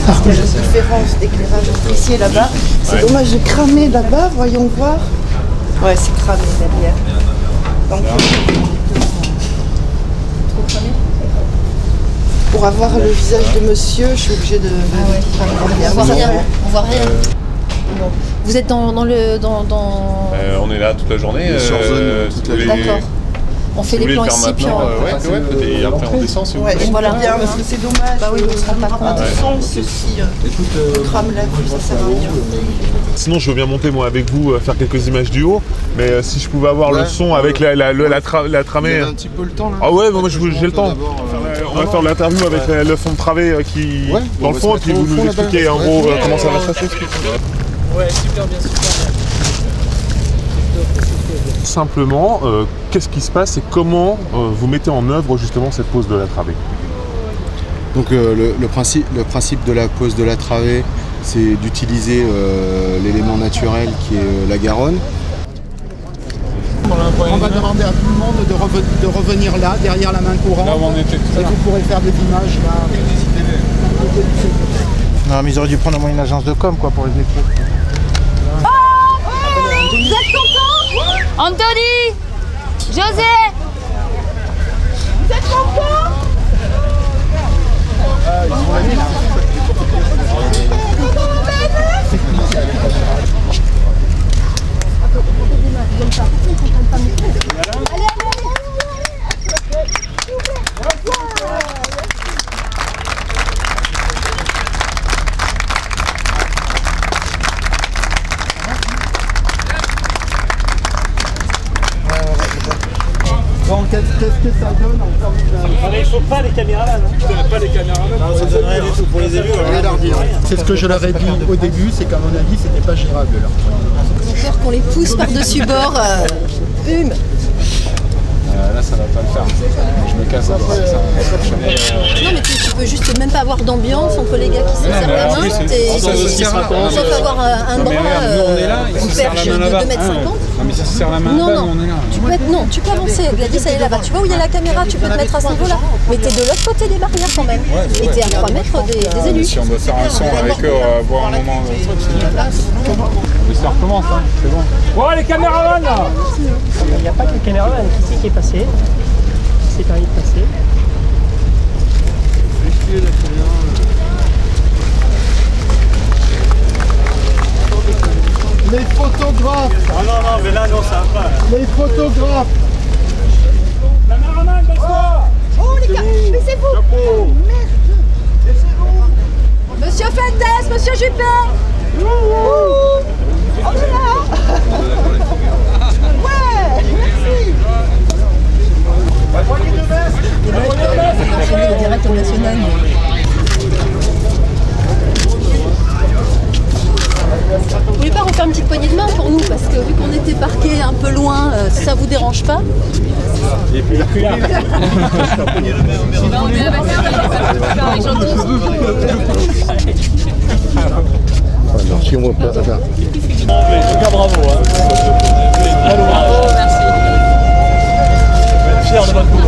la différence d'éclairage ici là-bas. C'est dommage de cramer là-bas, voyons voir. Ouais, c'est cramé derrière. Donc, pour avoir le visage de monsieur, je suis obligée de... On voit rien. On voit rien. Bon. Vous êtes dans le... On est là toute la journée. Sur zone toute la journée. D'accord. On fait les plans ici, puis et après on descend si vous voulez. Voilà. Bien, parce que c'est dommage. Bah oui, on se rend pas compte. Ceci, on crame la vue, ça sert à rien. Sinon, je veux bien monter moi avec vous, faire quelques images du haut, mais si je pouvais avoir le son avec la tramée. Un petit peu le temps là. Ah ouais, moi j'ai le temps. On va faire l'interview avec le fond de travée qui dans le fond, et puis vous nous expliquez en gros comment ça va se passer. Ouais, super bien, super bien. Simplement, qu'est-ce qui se passe et comment vous mettez en œuvre justement cette pose de la travée? Donc le principe de la pose de la travée, c'est d'utiliser l'élément naturel qui est la Garonne. On va demander à tout le monde de revenir là, derrière la main courante. Là où on était tout à l'heure. Vous pourrez faire des images là. Non, mais ils auraient dû prendre au moins une agence de com quoi pour les écrire. Vous êtes contents? Anthony, José, vous êtes contents? Bon, qu'est-ce que ça donne en termes de... Il ne faut pas les caméras là, non? Pas les caméras là. Ça donne rien du tout pour les élus. C'est ce que je leur ai dit au début, c'est qu'à mon avis, c'était pas gérable là. Ils ont peur qu'on les pousse par-dessus bord. Bum. Là, ça va pas le faire. Je me casse après. Non, mais tu peux juste même pas avoir d'ambiance entre les gars qui se serrent la main. Sauf avoir un bras ou perche de 2,50 m. Non, mais si se serre la main là-bas, on est là. Tu peux avancer. Gladys, elle est là-bas. Tu vois où il y a la caméra, tu peux te mettre à ce niveau-là. Mais t'es de l'autre côté des barrières quand même. Et t'es à 3 mètres des élus. Si on doit faire un son avec eux, voir un moment. Ça recommence, hein, c'est bon. Bon, les caméramans là! Il n'y a pas que le caméraman qui est passé. C'est permis de passer. Les photographes! Ah non, mais là, non, ça va pas. Les photographes! Caméraman, baisse-toi! Oh les gars, mais c'est vous! Merde! Monsieur Fuentes, Monsieur Juppé! On est là. Ouais, merci. Le directeur national. Vous voulez pas refaire une petite poignée de main pour nous? Parce que vu qu'on était parqués un peu loin, si ça vous dérange pas. Et puis là. Alors si on voit pas ça. Bravo, hein. Bravo, merci. Fier de votre boulot.